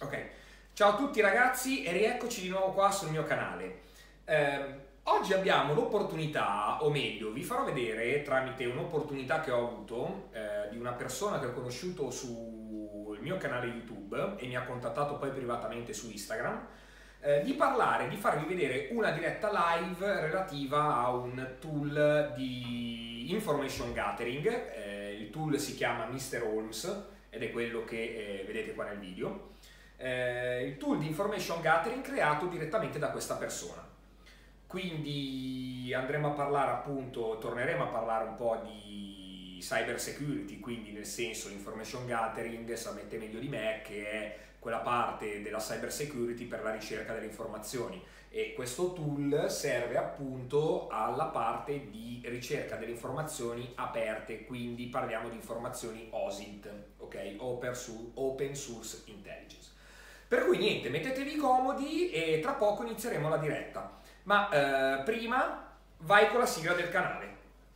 Ok, ciao a tutti ragazzi e rieccoci di nuovo qua sul mio canale. Oggi abbiamo l'opportunità, o meglio, vi farò vedere tramite un'opportunità che ho avuto di una persona che ho conosciuto sul mio canale YouTube e mi ha contattato poi privatamente su Instagram, di parlare, di farvi vedere una diretta live relativa a un tool di information gathering. Il tool si chiama Mr. Holmes ed è quello che vedete qua nel video. Il tool di information gathering creato direttamente da questa persona. Quindi andremo a parlare appunto, torneremo a parlare un po' di cyber security, quindi nel senso l'information gathering sapete meglio di me che è quella parte della cyber security per la ricerca delle informazioni, e questo tool serve appunto alla parte di ricerca delle informazioni aperte, quindi parliamo di informazioni OSINT, ok? Open Source Intelligence. Per cui niente, mettetevi comodi e tra poco inizieremo la diretta. Ma prima vai con la sigla del canale.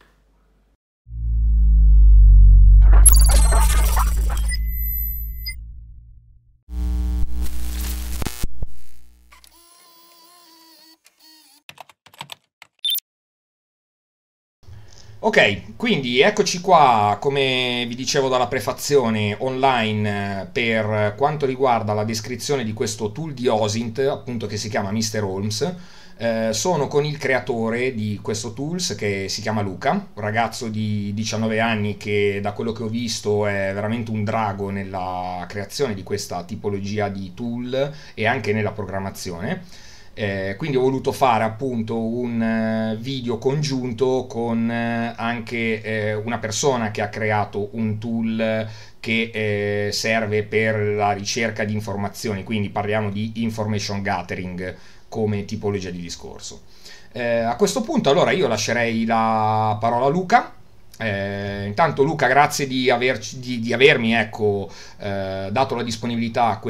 Ok, quindi eccoci qua, come vi dicevo dalla prefazione, online per quanto riguarda la descrizione di questo tool di OSINT, appunto, che si chiama Mr. Holmes. Sono con il creatore di questo tools, che si chiama Luca, un ragazzo di 19 anni che, da quello che ho visto, è veramente un drago nella creazione di questa tipologia di tool e anche nella programmazione. Quindi ho voluto fare appunto un video congiunto con anche una persona che ha creato un tool che serve per la ricerca di informazioni, quindi parliamo di information gathering come tipologia di discorso. A questo punto allora io lascerei la parola a Luca. Intanto Luca, grazie di avermi ecco, dato la disponibilità a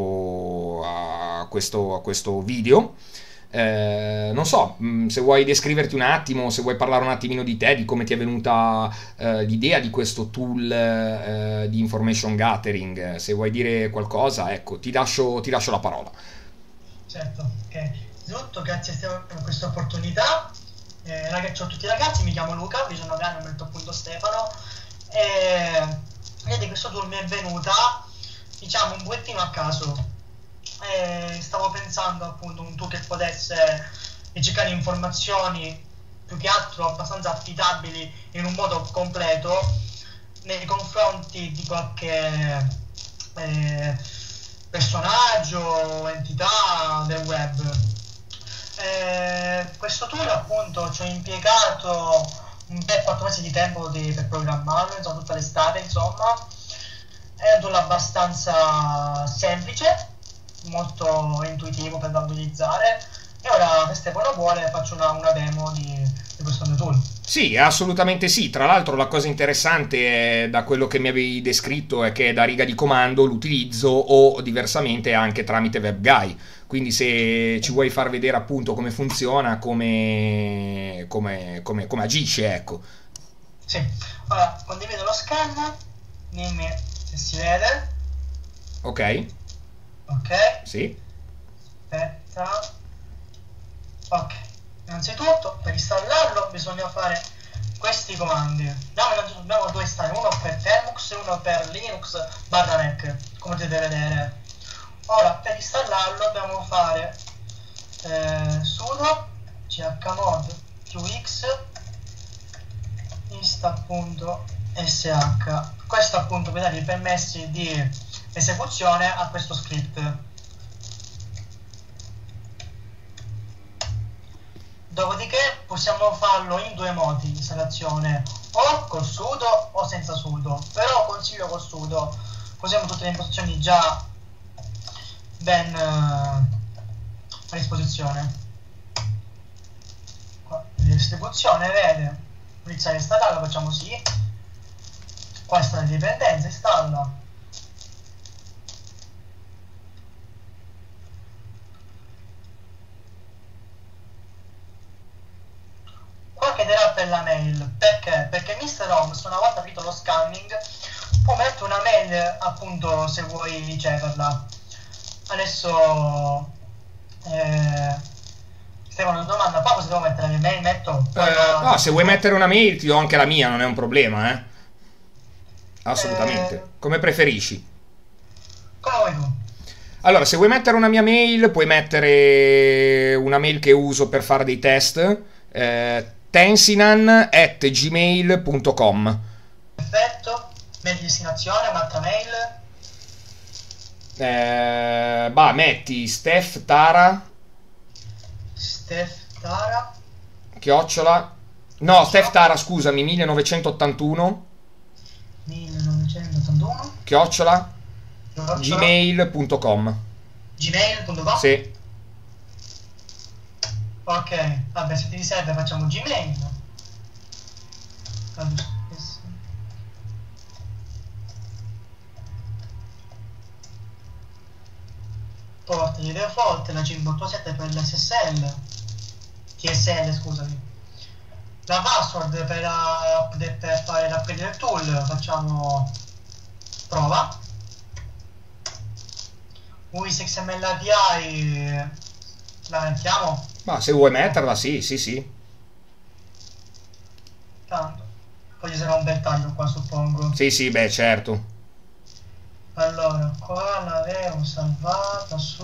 questo video. Non so, se vuoi descriverti un attimo, se vuoi parlare un attimino di te, di come ti è venuta l'idea di questo tool di information gathering, se vuoi dire qualcosa, ecco, ti lascio la parola. Certo, ok. Innanzitutto grazie Stefano per questa opportunità. Ciao a tutti ragazzi, mi chiamo Luca, ho 19 anni, ho detto appunto Stefano, e vedete, questo tool mi è venuta, diciamo, un pochettino a caso. Stavo pensando appunto un tool che potesse ricercare informazioni più che altro abbastanza affidabili in un modo completo nei confronti di qualche personaggio o entità del web. Questo tool appunto ci ho impiegato un bel 4 mesi di tempo per programmarlo, insomma, tutta l'estate, insomma. È un tool abbastanza semplice, molto intuitivo per da utilizzare, e ora, se Stefano vuole, faccio una demo di questo mio tool. Sì, assolutamente sì. Tra l'altro la cosa interessante è, da quello che mi avevi descritto, è che è da riga di comando l'utilizzo, o diversamente anche tramite WebGuy. Quindi se ci vuoi far vedere appunto come funziona, come agisce, ecco. Sì, ora condivido lo schermo, dimmi se si vede. Ok. Ok. Sì. Aspetta. Ok. Innanzitutto, per installarlo bisogna fare questi comandi. Abbiamo due install, uno per Termux e uno per Linux /Mac, come potete vedere. Ora, per installarlo dobbiamo fare sudo chmod qx insta.sh. Questo appunto per dare i permessi di esecuzione a questo script. Dopodiché possiamo farlo in due modi di installazione, o col sudo o senza sudo, però consiglio col sudo, così abbiamo tutte le impostazioni già ben a disposizione. Qua, la distribuzione, vede, iniziare a installarlo, facciamo sì. Qua sta la dipendenza, installa. Qua chiederà per la mail, perché? Perché Mr. Holmes, una volta finito lo scanning, può mettere una mail appunto se vuoi riceverla. Adesso Stefano domanda, poi se devo mettere la mia mail, metto poi la No, se vuoi mettere una mail ti do anche la mia, non è un problema, eh, Assolutamente. Come preferisci. come vuoi tu? Allora, se vuoi mettere una mia mail, puoi mettere una mail che uso per fare dei test, tensinan@gmail.com. Perfetto, mail di destinazione, un'altra mail, Bah, metti Steph Tara, Steph Tara, chiocciola. No, Steph chiocciola, Tara, scusami, 1981, 1981, chiocciola, chiocciola, gmail.com. gmail.com. Sì. Ok, vabbè, se ti serve facciamo Gmail. Porta di default, la C87 per l'SSL, TSL scusami. La password per fare l'upgrade del tool facciamo prova. UIS XML API la mettiamo. Ma se vuoi metterla, sì, sì, sì. Tanto. Poi ci sarà un bel taglio qua suppongo. Sì, sì, beh, certo. Allora, qua l'avevo salvata su...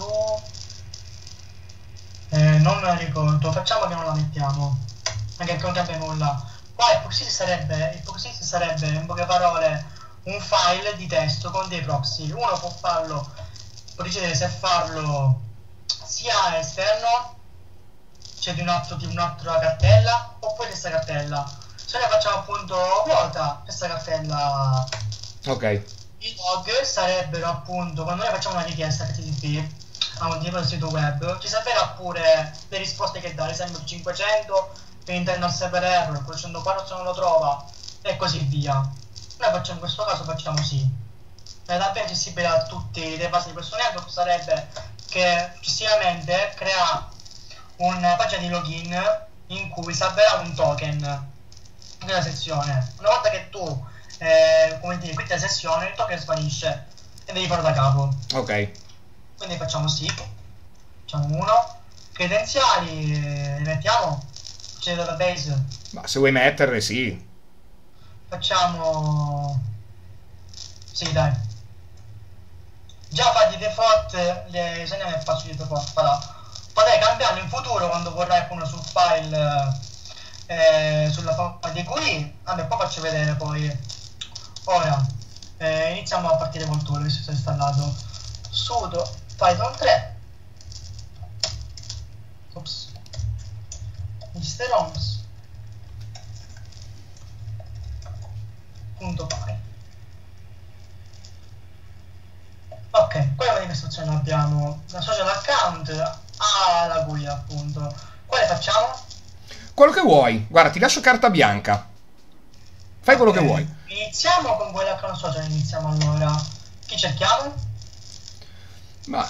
non me la ricordo, facciamo che non la mettiamo, anche che non cambia nulla. Qua il proxy sarebbe, in poche parole, un file di testo con dei proxy. Uno può farlo, può decidere se farlo sia esterno, cioè di un'altra cartella, oppure questa cartella. Se noi facciamo appunto vuota, questa cartella, Ok. i log sarebbero appunto, quando noi facciamo una richiesta HTTP a un tipo di sito web, ci servirà pure le risposte che dà, ad esempio il 500 per internal server error, quel 104 se non lo trova, e così via. Noi facciamo in questo caso facciamo sì. È davvero accessibile a tutti le basi di questo network sarebbe che successivamente crea una pagina di login in cui salverà un token nella sezione. Una volta che tu come dire, quindi la sessione il token svanisce e devi farlo da capo. Ok. Quindi facciamo sì, facciamo uno, credenziali le mettiamo, c'è il database, Ma se vuoi metterle, sì. facciamo sì dai, già fa di default le segnali nel passo di default, potrai cambiarlo in futuro quando vorrai appunto sul file sulla forma di GUI, vabbè poi faccio vedere poi. Ora iniziamo a partire col tool, visto che è installato. Sudo Python 3, ops, mrOms.py. Ok, quale manifestazione abbiamo? La social account, la GUI appunto. Quale facciamo? Quello che vuoi. Guarda, ti lascio carta bianca. Fai quello Ok, che vuoi. iniziamo con quell'account social, iniziamo allora. Chi cerchiamo? Ma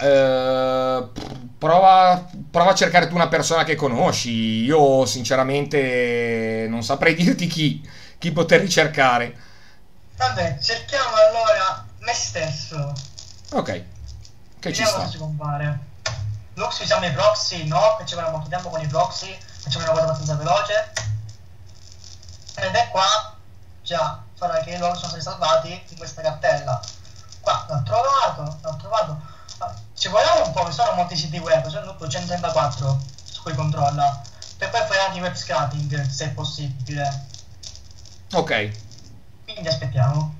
prova a cercare tu una persona che conosci. Io sinceramente non saprei dirti chi poter ricercare. Vabbè, cerchiamo allora me stesso. Ok, che ci Vediamo cosa sta. ci compare. Lux usiamo i proxy? No, che ci vorrà molto tempo con i proxy. Facciamo una cosa abbastanza veloce. Ed è qua, già, farà che i log sono stati salvati in questa cartella. Qua, l'ho trovato. Ci vogliamo un po', che sono molti siti web, sono tutto 134 su cui controlla. Per poi fare anche web scraping, se è possibile. Ok. Quindi aspettiamo.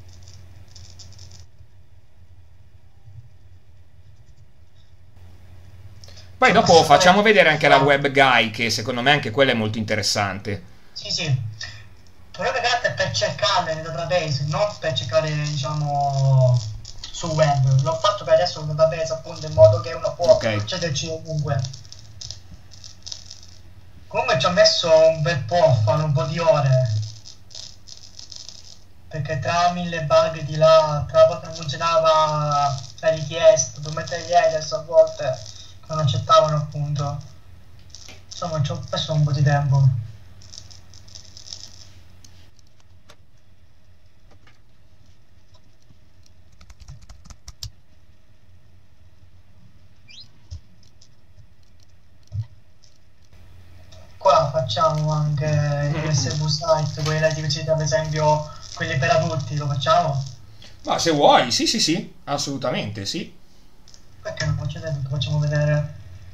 Poi Sono dopo passate facciamo le... vedere anche la web guy, che secondo me anche quella è molto interessante. Sì, sì. Dovrebbe grazie per cercarle nel database, non per cercare, diciamo, sul web. L'ho fatto per adesso nel database, appunto, in modo che uno può Ok. accederci ovunque. Comunque ci ho messo un bel po' a fare un po' di ore. Perché tra mille bug di là, tra la volta non funzionava la richiesta, per mettere gli headers a volte non accettavano appunto. Insomma ci ho messo un po' di tempo. facciamo anche i SV site, quelli là diversi, ad esempio quelli per adulti, lo facciamo? Ma se vuoi, sì, sì, sì, assolutamente, sì. Perché non faccio tutto, facciamo vedere.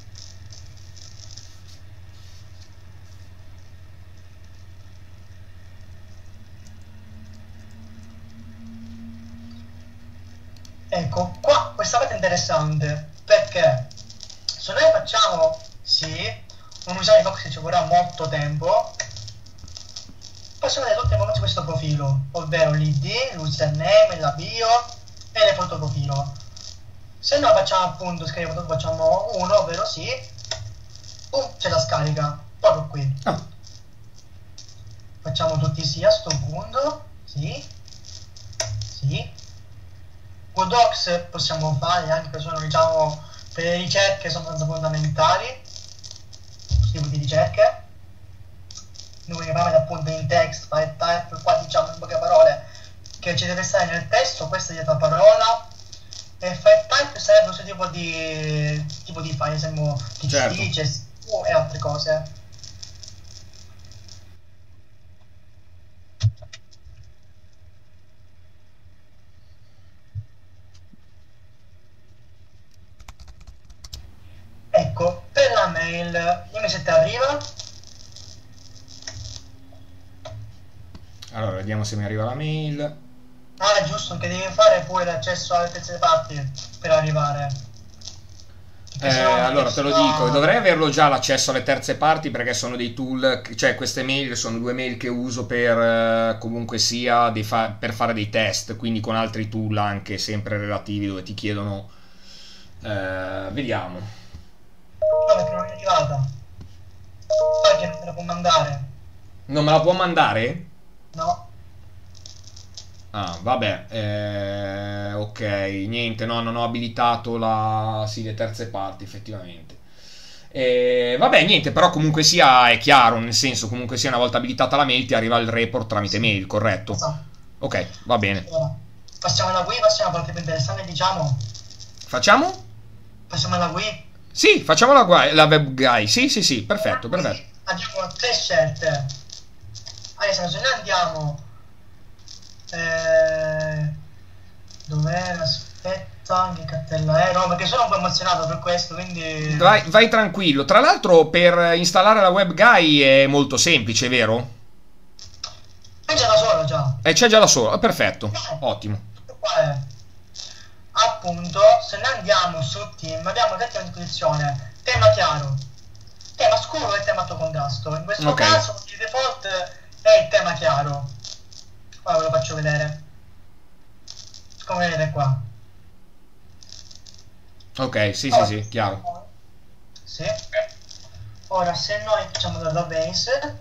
Ecco, qua questa parte è interessante, perché se noi facciamo, sì, un usuario di Fox ci vorrà molto tempo, possiamo vedere tutte le informazioni di questo profilo, ovvero l'id, l'username, la bio e le foto profilo. Se noi facciamo appunto, scriviamo, facciamo uno, ovvero sì, c'è la scarica, proprio qui. Ah. Facciamo tutti sì a sto punto, sì, sì. Godox possiamo fare anche perché sono, diciamo, per le ricerche sono abbastanza fondamentali, questo tipo di ricerche. Noi parliamo appunto in text, file type, qua diciamo in poche parole che ci deve stare nel testo, questa è dietro la parola, e file type sarebbe questo tipo di file, esempio TXT, Certo. CSV e altre cose. Ecco, per la mail, dimmi se ti arriva. Allora, vediamo se mi arriva la mail. Ah, giusto, che devi fare pure l'accesso alle terze parti per arrivare. Allora te lo dico, dovrei averlo già l'accesso alle terze parti perché sono dei tool, cioè queste mail sono 2 mail che uso per comunque sia per fare dei test, quindi con altri tool anche sempre relativi dove ti chiedono. Vediamo. No, perché non è arrivata. Sai che non me la può mandare. Non me la può mandare? No. Ah, vabbè, ok, niente, no, non ho abilitato le terze parti, effettivamente. Vabbè, niente, però comunque sia è chiaro, nel senso, comunque sia una volta abilitata la mail ti arriva il report tramite mail, corretto? Esatto. Ok, va bene. Allora, passiamo alla GUI, passiamo alla parte più interessante, diciamo. Facciamo? Passiamo alla GUI. Sì, facciamo la web guy, sì, sì, sì, perfetto, perfetto. Abbiamo 3 scelte. Adesso se noi andiamo... dov'è? Aspetta, che cartella è? No, perché sono un po' emozionato per questo, quindi... Vai tranquillo. Tra l'altro per installare la web guy è molto semplice, vero? È già da solo, già. C'è già da solo, perfetto, ottimo. Qua è. Appunto, se noi andiamo su Team, abbiamo detto a disposizione tema chiaro, tema scuro e tema alto contrasto. In questo caso di default è il tema chiaro. Ora ve lo faccio vedere. Come vedete qua. Ok, sì, ora, sì, sì, chiaro. Sì. Ora se noi facciamo database,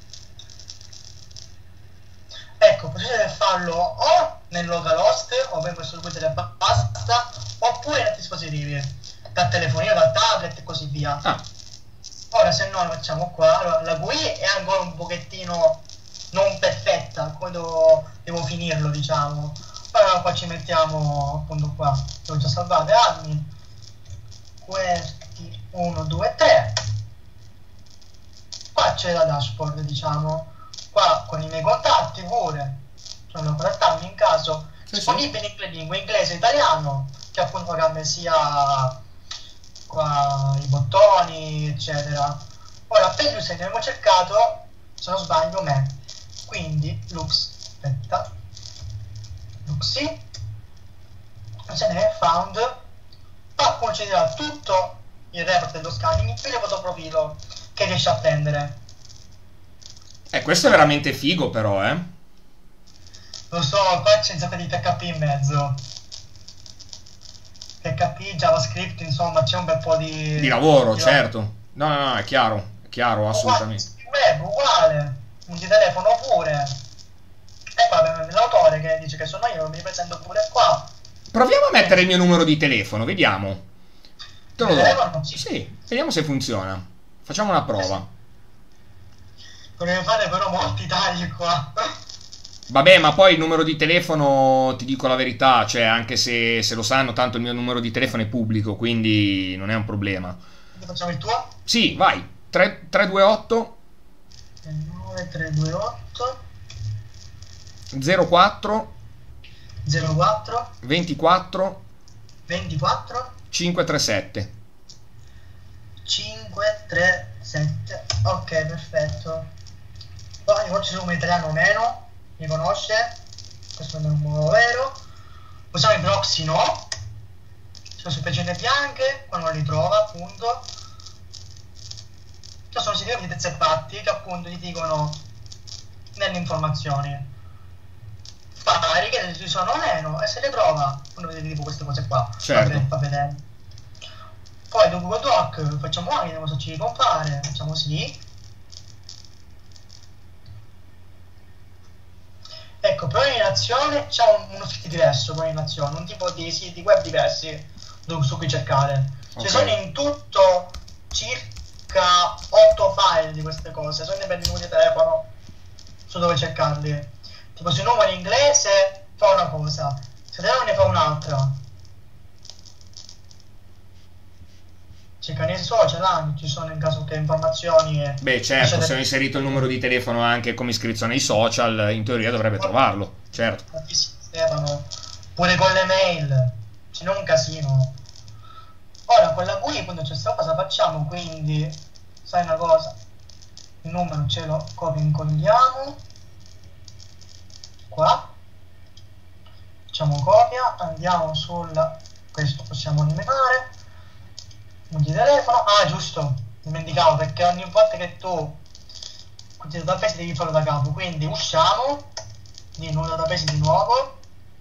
ecco, potete farlo o nel localhost, o per questo computer e basta, oppure nei dispositivi, dal telefonino, dal tablet e così via. Ora se noi lo facciamo qua, allora, la GUI è ancora un pochettino non perfetta, come devo finirlo, diciamo. Allora qua ci mettiamo appunto qua, devo già salvare admin, questi 1, 2, 3. Qua c'è la dashboard, diciamo. Qua con i miei contatti pure, sono contattarmi in caso, disponibili in 3 lingue, inglese e italiano, che appunto cambia sia qua i bottoni, eccetera. Ora per gli user abbiamo cercato, se non sbaglio, me. Quindi Lux, aspetta, Luxi, se ne è found, appunto ci dirà tutto il report dello scanning e le fotoprofilo che riesce a prendere. Questo è veramente figo però, Lo so, qua c'è un di PHP in mezzo. PHP, JavaScript, insomma, c'è un bel po' di lavoro, certo. No, è chiaro, assolutamente. Web, uguale, un di telefono pure. E qua abbiamo l'autore che dice che sono io, mi presento pure qua. Proviamo a mettere il mio numero di telefono, vediamo. Te lo do. Telefono? Sì, vediamo se funziona. Facciamo una prova. Dovrei fare però molti tagli qua. Vabbè, ma poi il numero di telefono, ti dico la verità, cioè anche se lo sanno, tanto il mio numero di telefono è pubblico, quindi non è un problema. Quindi facciamo il tuo? Sì, vai. 328 9328 04 04 24 24 537. 537. Ok, perfetto. Poi forse il nome italiano meno, mi conosce, questo è il numero vero. Usiamo i proxy no, sono su pagine bianche, quando li trova appunto. Ci sono siti di terze parti che appunto gli dicono nelle informazioni pari che ci sono meno e se le trova uno vede tipo queste cose qua. Certo. Fa vedere. Poi dopo Google Doc facciamo anche, vediamo se ci ricompare, facciamo sì. Ecco, per ogni nazione c'è uno sito diverso per ogni nazione, un tipo di siti web diversi su cui cercare. Ci sono in tutto circa 8 file di queste cose, sono per il numero di telefono su dove cercarli. Tipo se il numero in inglese fa una cosa, se italiano ne fa un'altra. Cerca nei social anche, ci sono in caso che informazioni e... Beh certo, se ho inserito il numero di telefono anche come iscritto nei social, in teoria dovrebbe trovarlo, certo. Stefano, pure con le mail, se no è un casino. Ora con la GUI appunto c'è sta cosa facciamo, quindi sai una cosa, il numero ce lo copio incolliamo qua, facciamo copia, andiamo sulla, questo possiamo eliminare, non di telefono, ah giusto, dimenticavo perché ogni volta che tu il database devi farlo da capo, quindi usciamo di nuovo database di nuovo.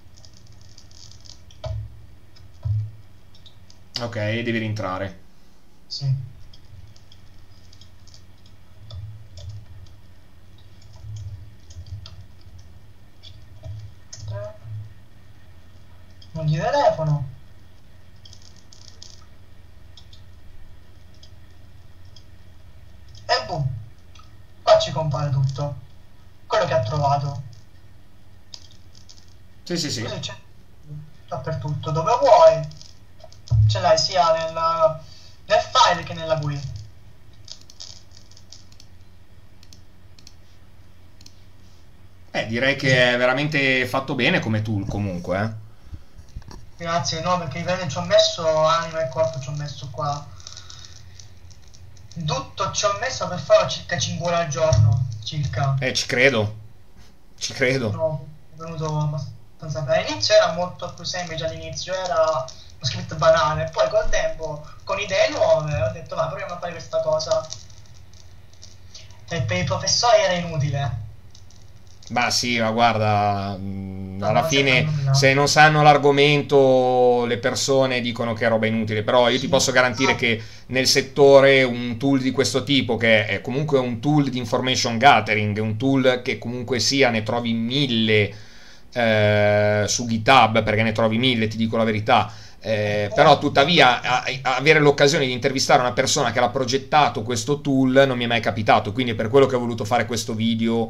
Ok, devi rientrare. Sì. Non di telefono. E boom. Qua ci compare tutto. Quello che ha trovato. Sì, sì, sì. Così c'è dappertutto. Dove vuoi. Ce l'hai sia nel file che nella GUI. Direi che è veramente fatto bene come tool comunque, eh. Grazie, no, perché ci ho messo anima e corpo, ci ho messo qua. Tutto ci ho messo per farlo circa 5 ore al giorno, circa. Ci credo. Ci credo. No, è venuto abbastanza bene. All'inizio era molto più semplice, all'inizio era uno script banale, poi col tempo, con idee nuove, ho detto va, proviamo a fare questa cosa. E per i professori era inutile. Ma sì, ma guarda, alla fine se non sanno l'argomento le persone dicono che è roba inutile, però io ti posso garantire che nel settore un tool di questo tipo, che è comunque un tool di information gathering, un tool che comunque sia ne trovi 1000 su GitHub, perché ne trovi 1000, ti dico la verità. Però tuttavia avere l'occasione di intervistare una persona che l'ha progettato questo tool non mi è mai capitato, quindi è per quello che ho voluto fare questo video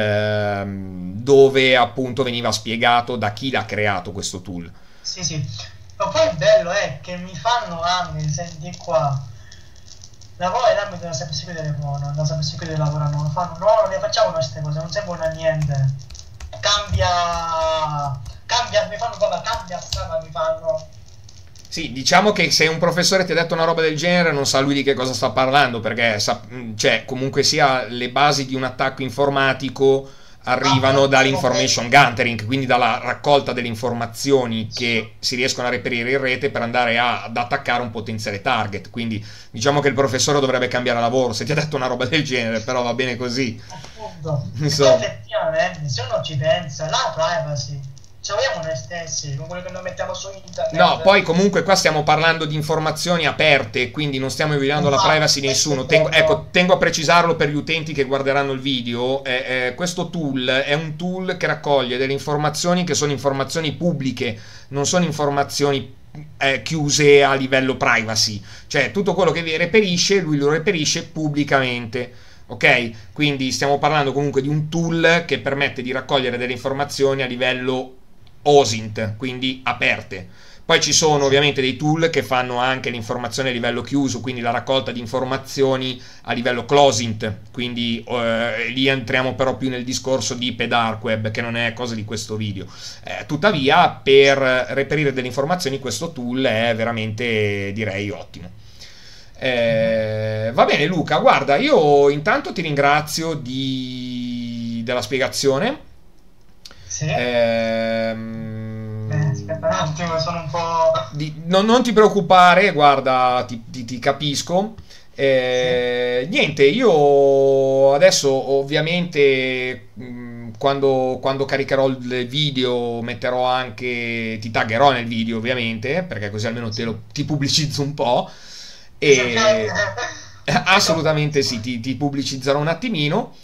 dove appunto veniva spiegato da chi l'ha creato questo tool. Sì, sì, ma poi il bello è che mi fanno anni, senti qua, lavoro nell'ambito della cybersecurity telefono, della cybersecurity lavorano, fanno no, non ne facciamo queste cose, non servono a niente, cambia, mi fanno proprio, cambia strada, mi fanno. Sì, diciamo che se un professore ti ha detto una roba del genere non sa lui di che cosa sta parlando, perché cioè, comunque sia le basi di un attacco informatico arrivano dall'information gathering, quindi dalla raccolta delle informazioni che si riescono a reperire in rete per andare ad attaccare un potenziale target. Quindi diciamo che il professore dovrebbe cambiare lavoro se ti ha detto una roba del genere, però va bene così. Appunto, insomma, effettivamente se uno ci pensa, la privacy ce l'abbiamo noi stessi, con quello che noi mettiamo su internet. No, poi comunque qua stiamo parlando di informazioni aperte, quindi non stiamo violando la privacy di nessuno. Tengo a precisarlo per gli utenti che guarderanno il video. Questo tool è un tool che raccoglie delle informazioni che sono informazioni pubbliche, non sono informazioni chiuse a livello privacy. Cioè tutto quello che reperisce, lui lo reperisce pubblicamente. Ok? Quindi stiamo parlando comunque di un tool che permette di raccogliere delle informazioni a livello OSINT, quindi aperte. Poi ci sono ovviamente dei tool che fanno anche l'informazione a livello chiuso, quindi la raccolta di informazioni a livello closint, quindi lì entriamo però più nel discorso di Deep Dark Web, che non è cosa di questo video. Tuttavia, per reperire delle informazioni questo tool è veramente, direi, ottimo. Va bene Luca, guarda, io intanto ti ringrazio della spiegazione. Sì. Aspetta un attimo, sono un po'... non ti preoccupare, guarda, ti capisco. Sì. Niente, io adesso ovviamente quando caricherò il video metterò anche, ti taggerò nel video ovviamente, perché così almeno ti pubblicizzo un po'. E assolutamente sì, ti pubblicizzerò un attimino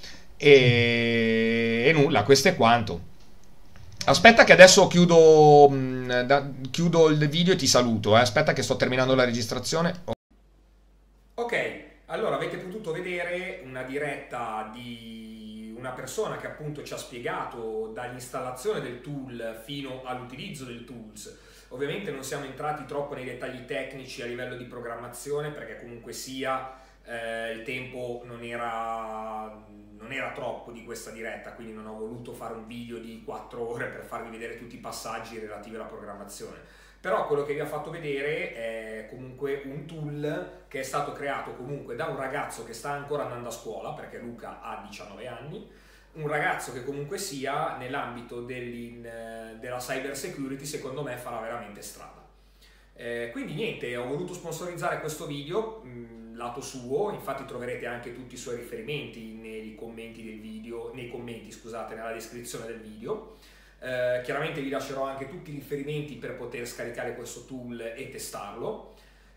e nulla, questo è quanto. Aspetta che adesso chiudo il video e ti saluto. Aspetta che sto terminando la registrazione. Ok, allora avete potuto vedere una diretta di una persona che appunto ci ha spiegato dall'installazione del tool fino all'utilizzo del tools. Ovviamente non siamo entrati troppo nei dettagli tecnici a livello di programmazione, perché comunque sia il tempo non era troppo di questa diretta, quindi non ho voluto fare un video di 4 ore per farvi vedere tutti i passaggi relativi alla programmazione. Però quello che vi ha fatto vedere è comunque un tool che è stato creato comunque da un ragazzo che sta ancora andando a scuola, perché Luca ha 19 anni, un ragazzo che comunque sia nell'ambito della cyber security, secondo me farà veramente strada. Quindi niente, ho voluto sponsorizzare questo video lato suo, infatti troverete anche tutti i suoi riferimenti nei commenti del video, scusate, nella descrizione del video. Chiaramente vi lascerò anche tutti i riferimenti per poter scaricare questo tool e testarlo.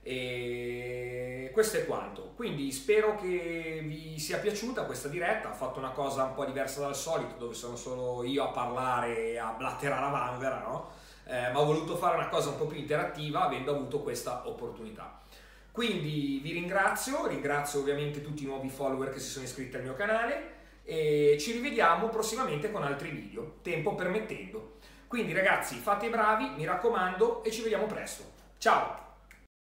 E questo è quanto, quindi spero che vi sia piaciuta questa diretta. Ho fatto una cosa un po' diversa dal solito, dove sono solo io a parlare e a blatterare a vanvera, no? Ma ho voluto fare una cosa un po' più interattiva avendo avuto questa opportunità. Quindi vi ringrazio ovviamente tutti i nuovi follower che si sono iscritti al mio canale e ci rivediamo prossimamente con altri video, tempo permettendo. Quindi ragazzi, fate i bravi, mi raccomando, e ci vediamo presto. Ciao!